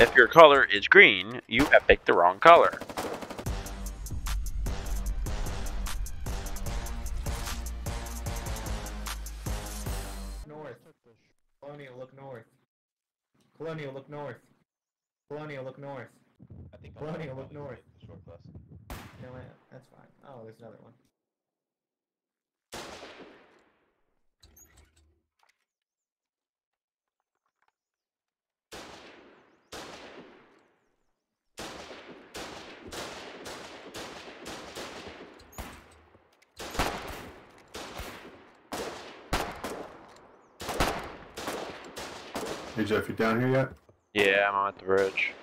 If your color is green, you have picked the wrong color. North. Colonial, look north. Colonial, look north. Colonial, look north. I think Colonial, look north. Short bus. No, that's fine. Oh, there's another one. Hey Jeff, you down here yet? Yeah, I'm at the bridge.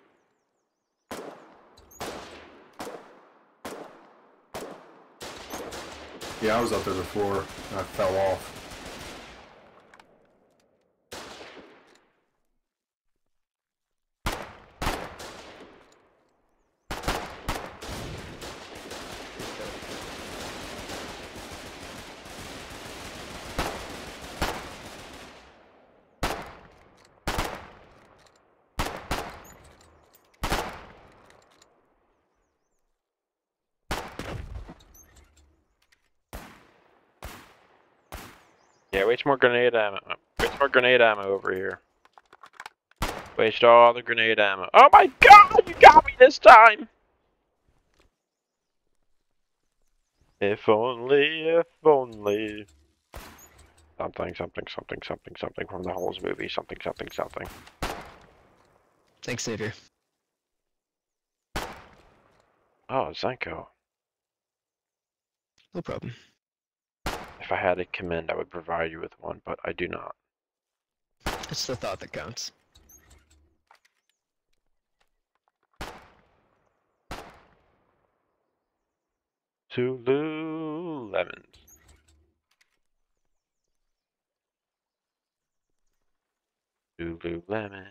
Yeah, I was up there before and I fell off. Yeah, waste more grenade ammo. Waste more grenade ammo over here. Waste all the grenade ammo. Oh my god, you got me this time! If only, if only. Something, something, something, something, something from the Holes movie. Something, something, something. Thanks, Xavier. Oh, Zenko. No problem. If I had a command, I would provide you with one, but I do not. It's the thought that counts. Lululemons. Lululemon.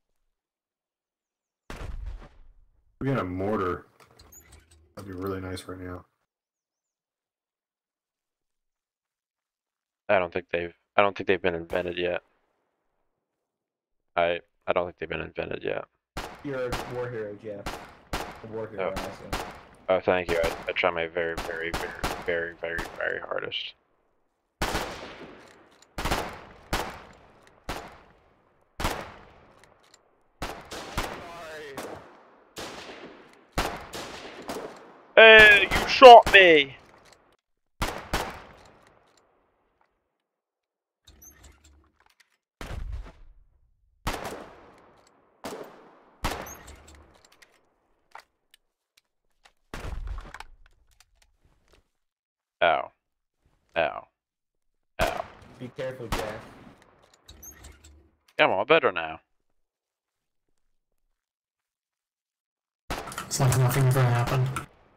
We got a mortar. That'd be really nice right now. I don't think they've been invented yet. I don't think they've been invented yet. You're a war hero, Jeff. A war hero, Oh. I assume. Oh, thank you. I try my very, very, very, very, very, very hardest. Hey, you shot me! Ow. Ow. Ow. Be careful, Jeff. Yeah, I'm all better now. It's like nothing ever happened.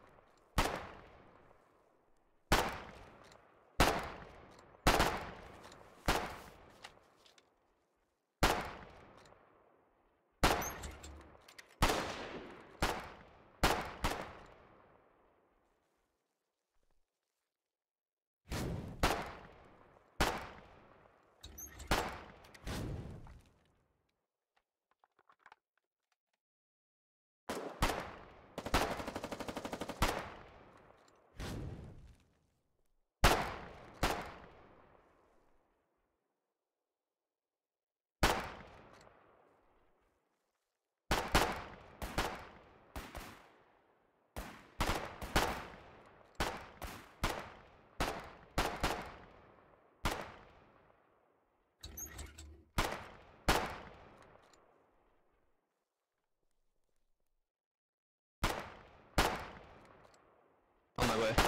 On my way.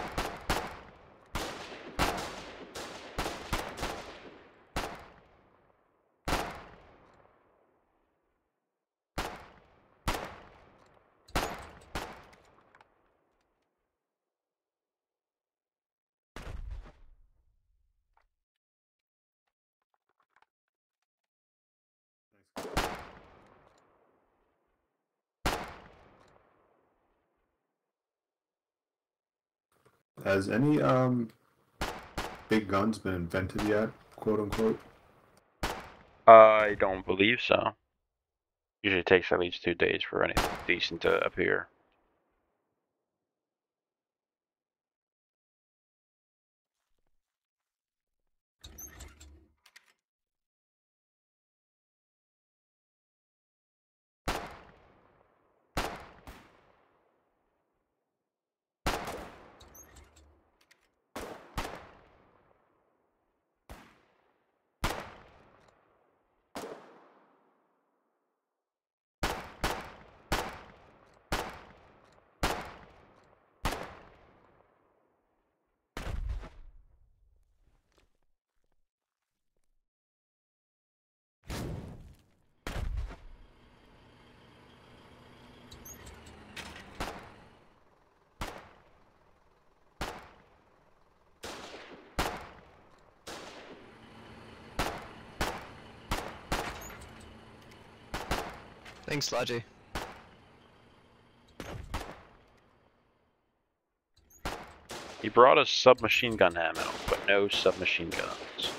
Has any big guns been invented yet, quote unquote? I don't believe so. Usually takes at least 2 days for anything decent to appear. Thanks, Lodgy. He brought us submachine gun ammo, but no submachine guns.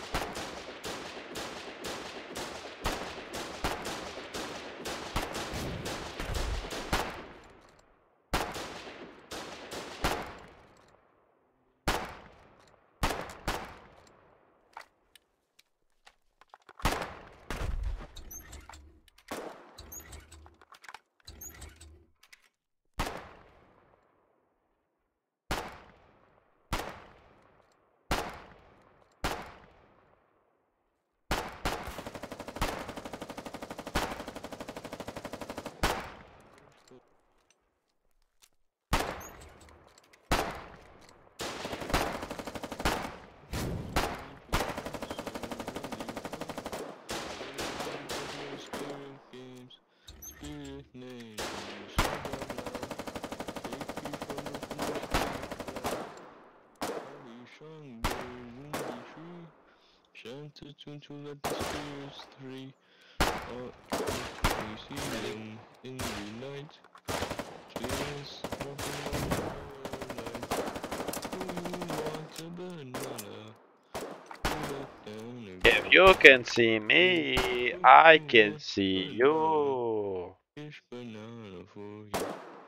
To let the spirits free, we see them in the night. Just walking on the night. Who wants a banana? If you can see me, I can see you. Fish banana for you.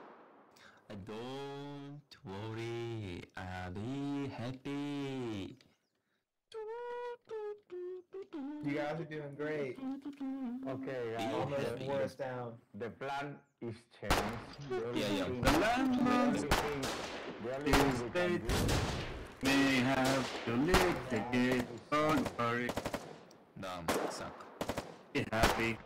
Don't worry, I'll be happy. You guys are doing great. Okay, guys. Almost wore us down. The plan is changed. Yeah. The only thing we can do May have to live the game. Don't worry. Dumb suck. Be happy.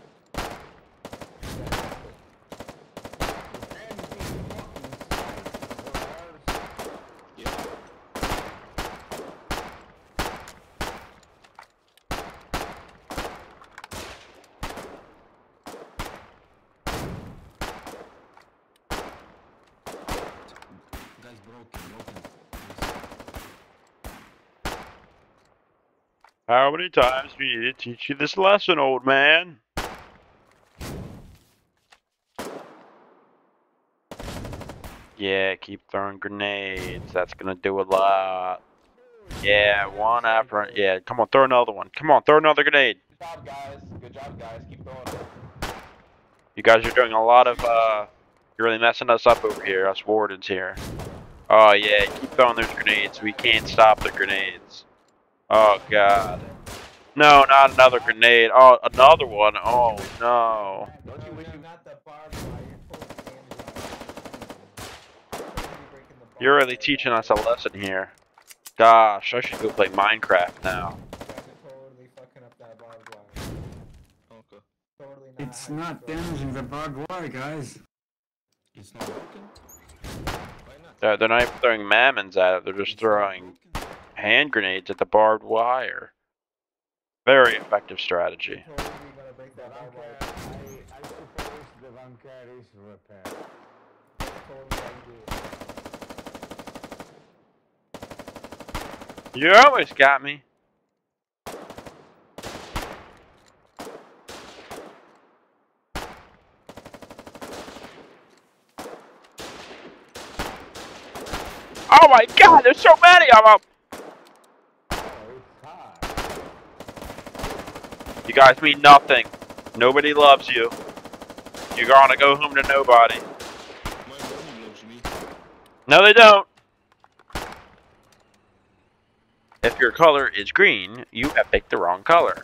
Guys, broken. How many times do you need to teach you this lesson, old man? Yeah, keep throwing grenades. That's gonna do a lot. Yeah, one after. Yeah, come on, throw another one. Come on, throw another grenade. Good job, guys. Good job, guys. Keep going. You guys are doing a lot of, you're really messing us up over here, us wardens here. Oh yeah, keep throwing those grenades. We can't stop the grenades. Oh god. No, not another grenade. Oh, another one. Oh no. Don't you wish you got the barbed wire? You're totally breaking the You're barbed really wire teaching wall. us a lesson here. Gosh, I should go play Minecraft now. You guys are totally fucking up that barbed wire. Okay. Totally not. It's how you not throw it. damaging the barbed wire, guys. It's not broken. Why not? They're not even throwing mammons at it. They're just It's not throwing broken. hand grenades at the barbed wire. Very effective strategy. You're totally gonna break The that barbed bunker, wire. I suppose the bunker is repaired. That's totally how you do it. You almost got me. Oh my god, there's so many of them! Oh, it's hard. You guys mean nothing. Nobody loves you. You're gonna go home to nobody. My money loves me. No, they don't. If your color is green, you have picked the wrong color.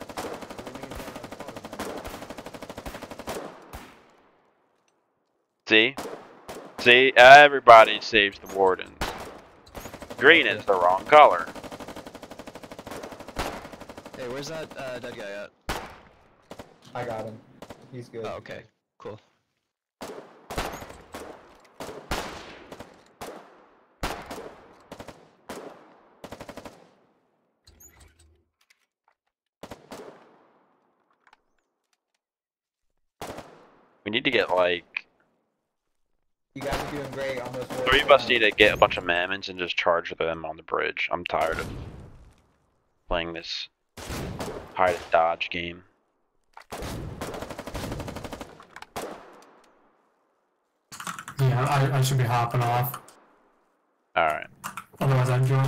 See? See? Everybody saves the wardens. Green is the wrong color. Hey, where's that dead guy at? I got him. He's good. Oh, okay. Cool. We need to get like... You guys are doing great on those wars. 3 of us need to get a bunch of mammons and just charge them on the bridge. I'm tired of playing this hide and dodge game. Yeah, I should be hopping off. Alright. Otherwise I'd join.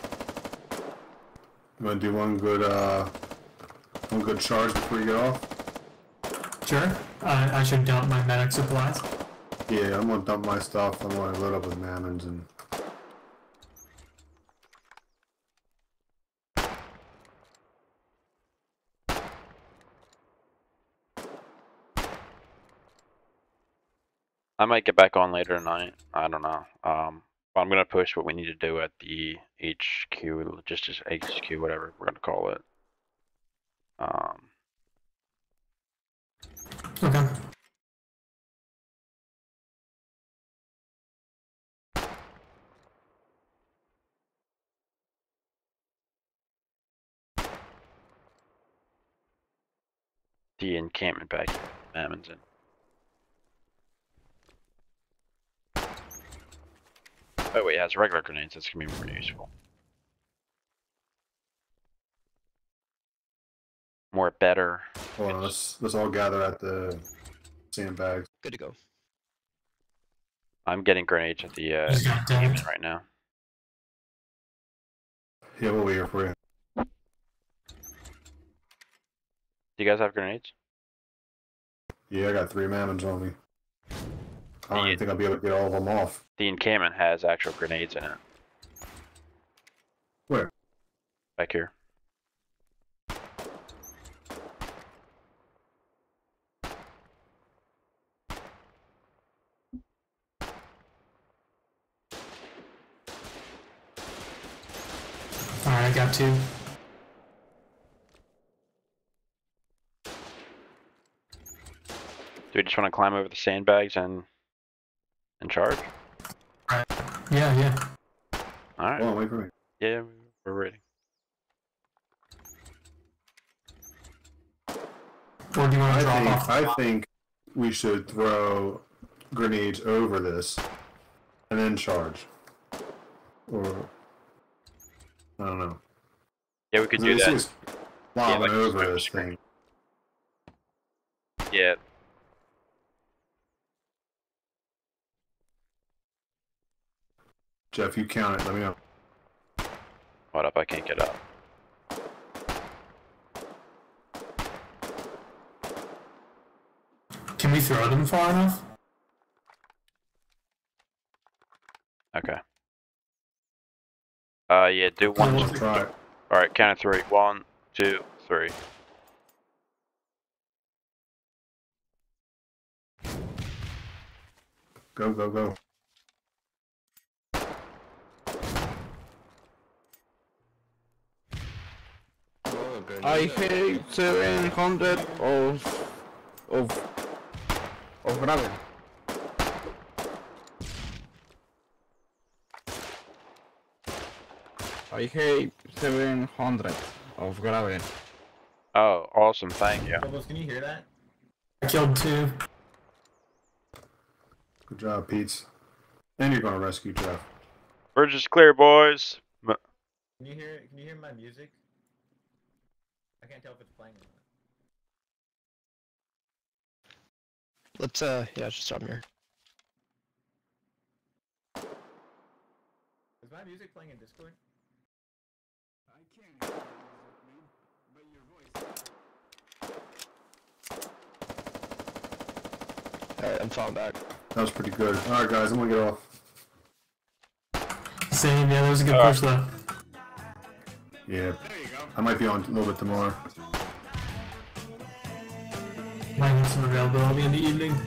You wanna do one good charge before you get off? Sure. I should dump my medic supplies. Yeah, I'm gonna dump my stuff. I'm gonna load up with mammons and... I might get back on later tonight. I don't know. But I'm gonna push what we need to do at the HQ, just as HQ, whatever we're gonna call it. Okay. The encampment back here, mammons in. Oh wait, it has regular grenades. That's gonna be more useful. More better. Hold on, let's all gather at the sandbags. Good to go. I'm getting grenades at the He's got damage. encampment right now. Yeah, we'll wait here for you. Do you guys have grenades? Yeah, I got 3 mammons on me. I don't even think I'll be able to get all of them off. The encampment has actual grenades in it. Where? Back here. Alright, I got 2. Do we just want to climb over the sandbags and charge? Yeah. Alright. Hold on, wait for me. Yeah, we're ready. Or do you want to drop off? I think we should throw grenades over this and then charge. Or I don't know. Yeah, we could do This that. is lobbing like over smoke this screen. thing. Yeah. Jeff, you count it. Let me know. What up? I can't get up. Can we throw them far enough? Okay. Yeah, do Okay, 1. we'll Let's try it. Alright, count of 3. 1, 2, 3. Go, go, go. Oh, grenade. I hate 700 of gravel. I hate 700 of gravel. Oh, awesome. Thank you. Phobos, can you hear that? I killed 2. Good job, Pete. And you're gonna rescue Jeff. Bridge is clear, boys. Can you hear my music? I can't tell if it's playing or not. Let's yeah, just stop here. Is my music playing in Discord? I can't hear you, but your voice. Alright, I'm falling back. That was pretty good. Alright, guys, I'm gonna get off. Same, yeah, that was a good push though. Yeah. I might be on a little bit tomorrow. Might have some availability in the evening.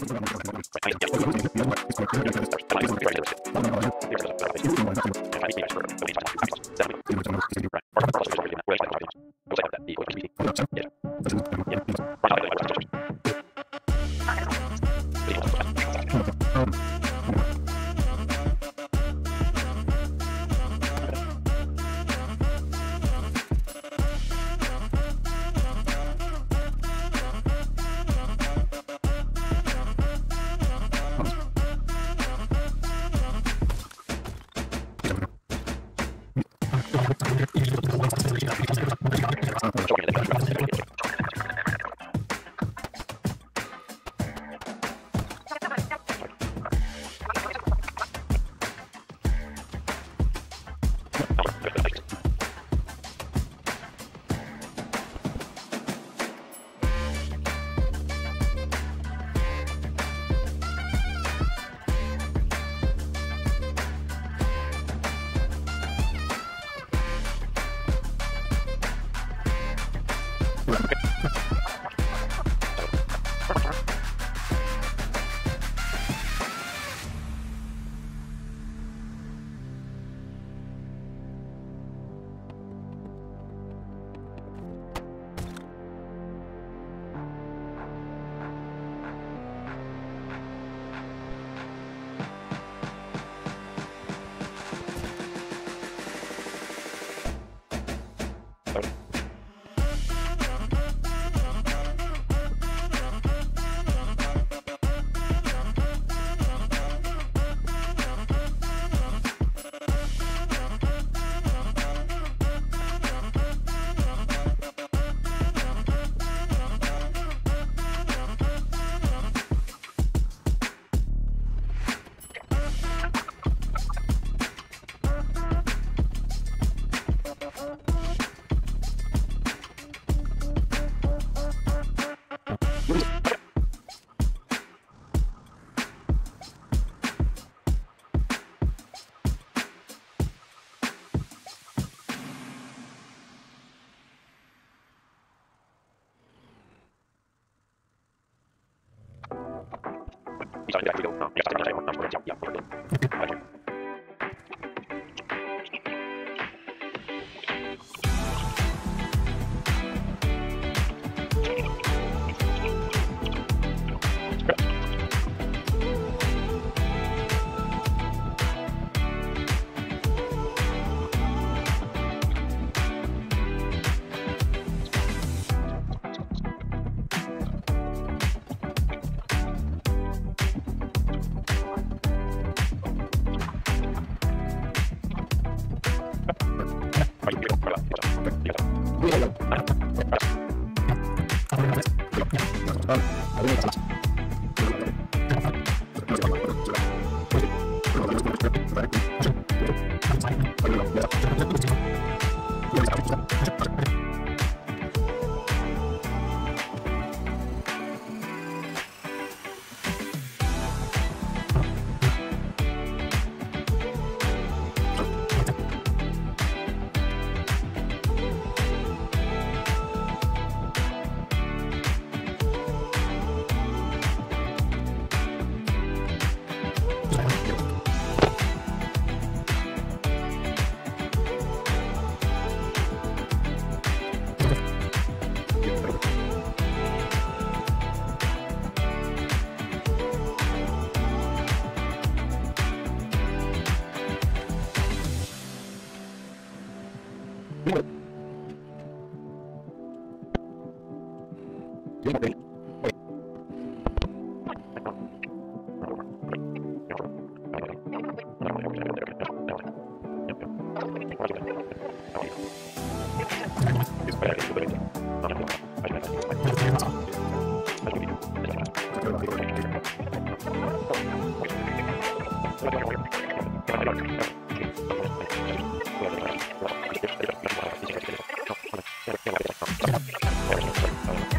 Thank you.